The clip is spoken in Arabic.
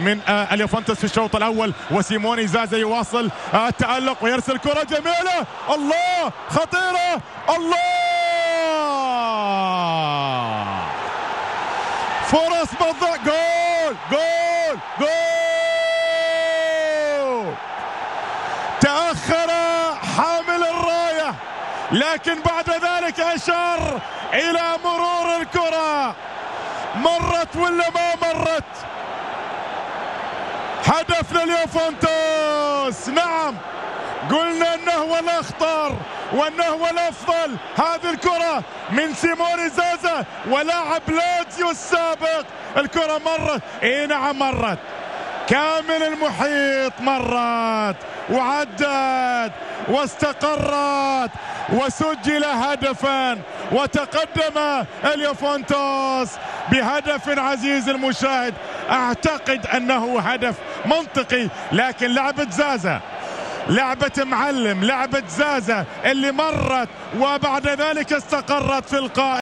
من اليوفنتوس في الشوط الأول. وسيموني زازا يواصل التألق ويرسل كرة جميلة، الله خطيرة، الله فرص بالضبط، جول جول جول. تأخر حامل الراية لكن بعد ذلك أشار إلى مرور الكرة، مرت ولا ما مرت؟ هدف لليوفنتوس. نعم قلنا انه هو الاخطر وانه هو الافضل. هذه الكرة من سيموني زازا ولاعب لاتسيو السابق، الكرة مرت، اي نعم مرت كامل المحيط، مرت وعدت واستقرت وسجل هدفا وتقدم اليوفنتوس بهدف. عزيز المشاهد اعتقد انه هدف منطقي، لكن لعبة زازا، لعبة معلم، لعبة زازا اللي مرت وبعد ذلك استقرت في القائم.